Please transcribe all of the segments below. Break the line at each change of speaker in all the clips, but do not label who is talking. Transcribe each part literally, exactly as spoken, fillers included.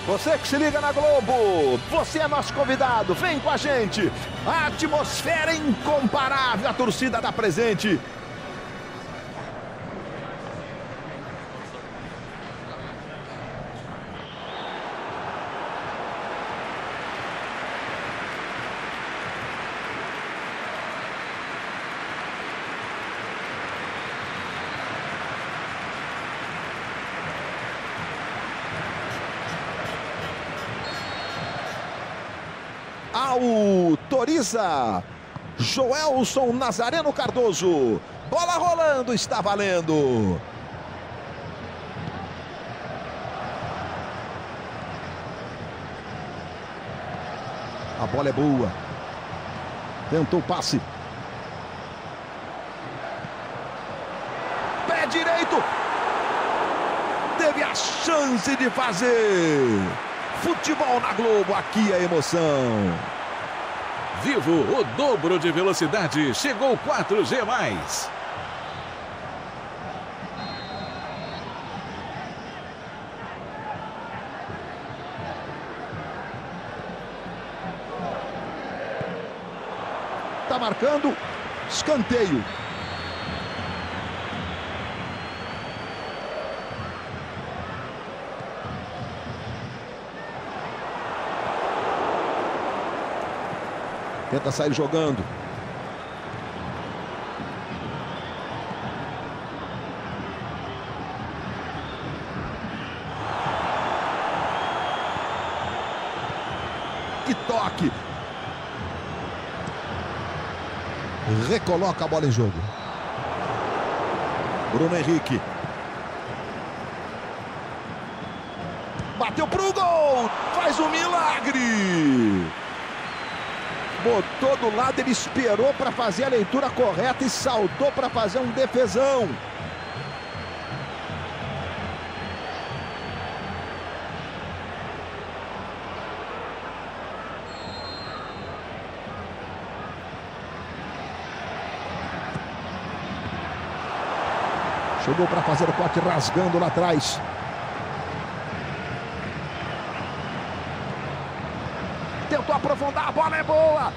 Você que se liga na Globo, você é nosso convidado, vem com a gente. A atmosfera incomparável, a torcida dá presente. Autoriza Joelson Nazareno Cardoso. Bola rolando, está valendo. A bola é boa. Tentou o passe. Pé direito. Teve a chance de fazer. Futebol na Globo, aqui é emoção.
Vivo, o dobro de velocidade. Chegou quatro G mais.
Tá marcando escanteio. Tenta sair jogando. Que toque. Recoloca a bola em jogo. Bruno Henrique. Bateu pro gol. Faz um milagre. Botou do lado, ele esperou para fazer a leitura correta e saltou para fazer um defesão. Chegou para fazer o corte rasgando lá atrás. Tentou aprofundar, a bola é boa.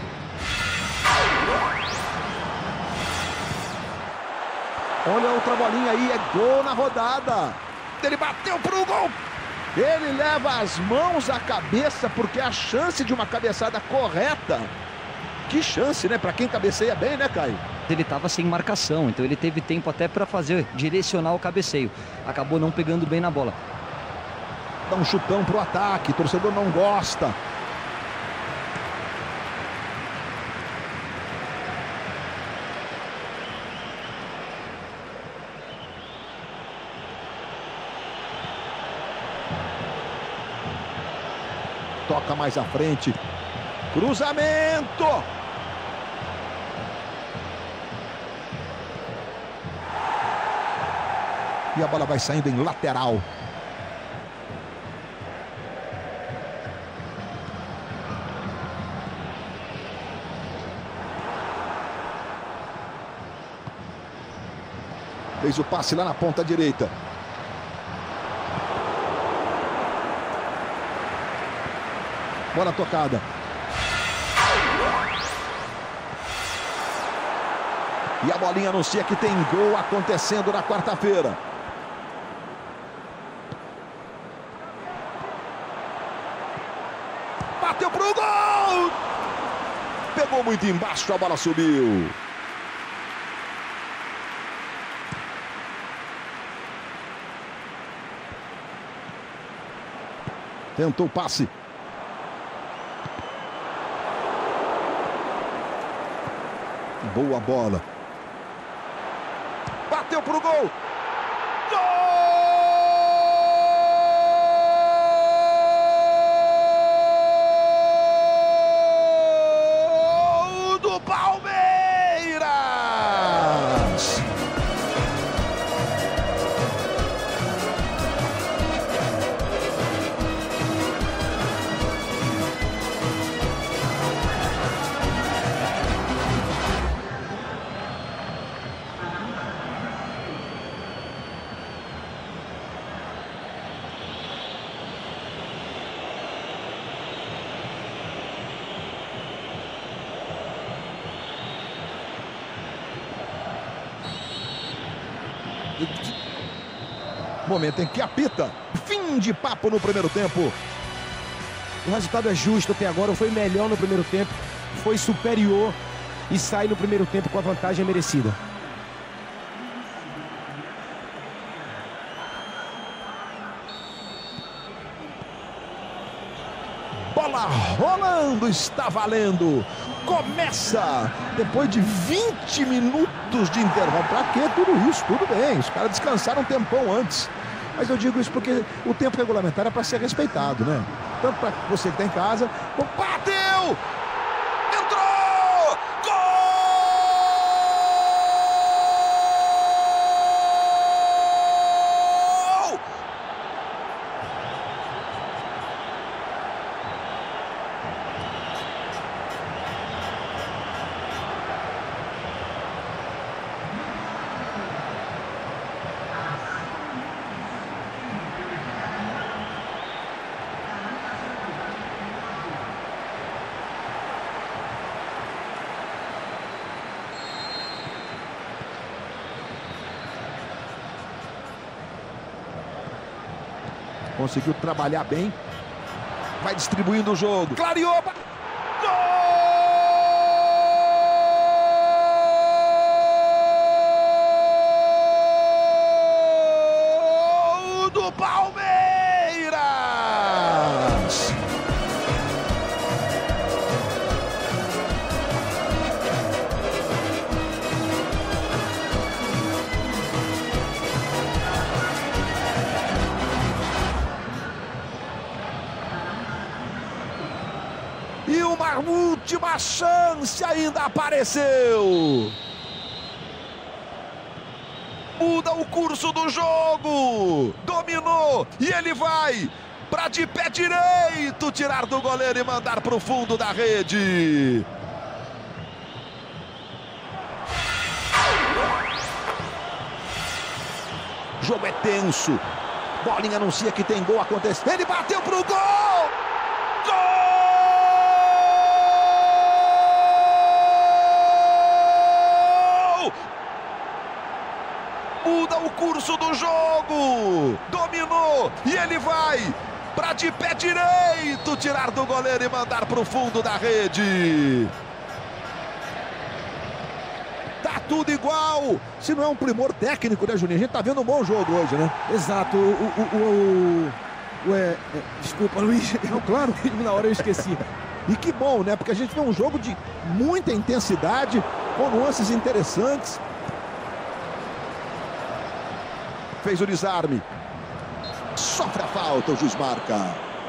Olha a outra bolinha aí, é gol na rodada. Ele bateu pro gol. Ele leva as mãos à cabeça porque a chance de uma cabeçada correta. Que chance, né? Para quem cabeceia bem, né, Caio?
Ele estava sem marcação, então ele teve tempo até para fazer, direcionar o cabeceio. Acabou não pegando bem na bola.
Dá um chutão pro ataque, o torcedor não gosta. Toca mais à frente. Cruzamento. E a bola vai saindo em lateral. Fez o passe lá na ponta direita. Bola tocada. E a bolinha anuncia que tem gol acontecendo na quarta-feira. Bateu pro gol! Pegou muito embaixo, a bola subiu. Tentou o passe. Boa bola. Bateu pro gol. Gol do Palmeiras! Momento em que apita. Fim de papo no primeiro tempo.
O resultado é justo até agora. Foi melhor no primeiro tempo. Foi superior e sai no primeiro tempo com a vantagem merecida.
Bola rolando, está valendo. Começa depois de vinte minutos de intervalo. Pra que tudo isso? Tudo bem, os caras descansaram um tempão antes. Mas eu digo isso porque o tempo regulamentar é para ser respeitado, né? Tanto para você que está em casa, bateu! Entrou! Gol! Conseguiu trabalhar bem. Vai distribuindo o jogo. Clareou. Gol do Palmeiras! E uma última chance ainda apareceu. Muda o curso do jogo. Dominou e ele vai para de pé direito tirar do goleiro e mandar para o fundo da rede. O jogo é tenso. Bolinha anuncia que tem gol acontecendo. Ele bateu pro gol. Gol! Muda o curso do jogo. Dominou e ele vai para de pé direito tirar do goleiro e mandar para o fundo da rede. Tá tudo igual. Se não é um primor técnico, né, Juninho? A gente tá vendo um bom jogo hoje, né?
Exato. O, o, o, o, o é, é, desculpa, Luiz.
Não, claro.
Na hora eu esqueci.
E que bom, né? Porque a gente vê um jogo de muita intensidade, com nuances interessantes. Fez o desarme. Sofre a falta, o juiz marca.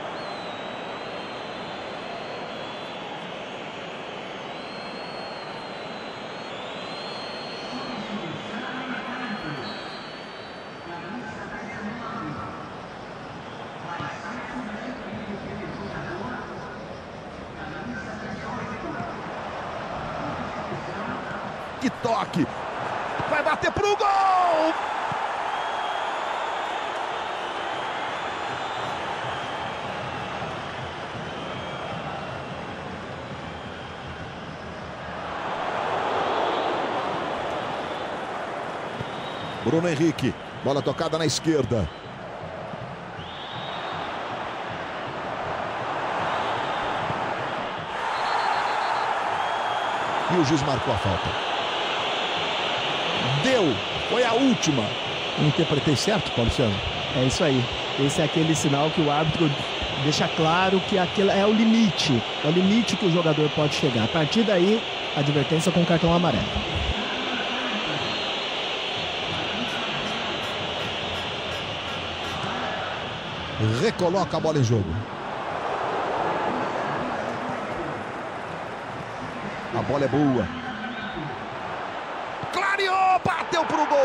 Que toque. Vai bater pro gol. Bruno Henrique, bola tocada na esquerda. E o juiz marcou a falta. Deu, foi a última. Eu interpretei certo, Paulo Luciano?
É isso aí. Esse é aquele sinal que o árbitro deixa claro que aquele é o limite. É o limite que o jogador pode chegar. A partir daí, advertência com cartão amarelo.
Recoloca a bola em jogo. A bola é boa. Clareou, bateu pro gol.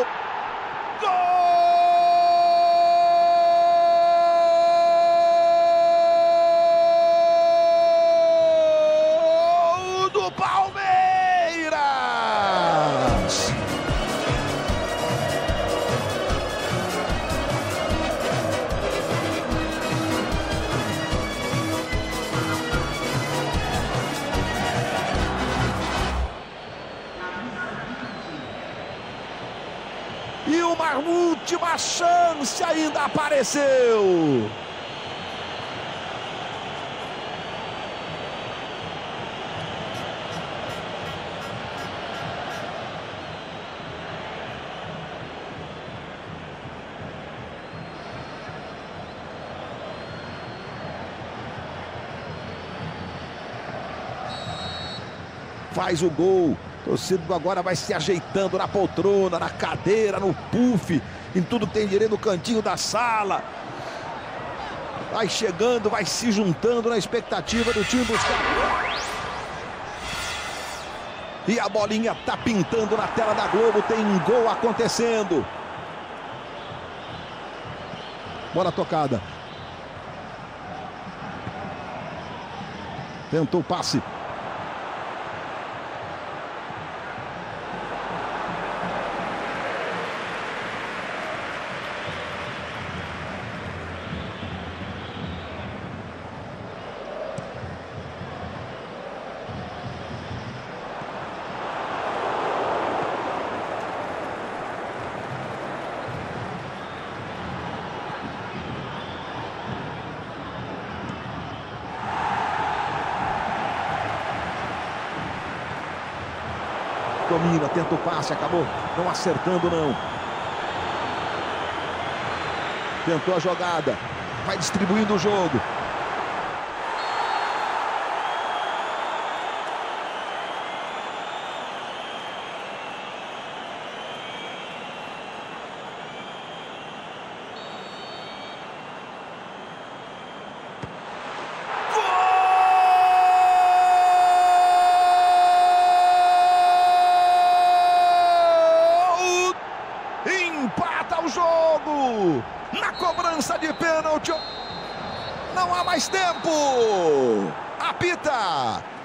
Gol do Palmeiras! E uma última a chance ainda apareceu. Faz o gol. O torcedor agora vai se ajeitando na poltrona, na cadeira, no puff, em tudo que tem direito no cantinho da sala. Vai chegando, vai se juntando na expectativa do time buscar. E a bolinha tá pintando na tela da Globo, tem um gol acontecendo. Bola tocada. Tentou o passe. Domina, tenta o passe, acabou não acertando não. Tentou a jogada, vai distribuindo o jogo. Empata o jogo na cobrança de pênalti. Não há mais tempo. Apita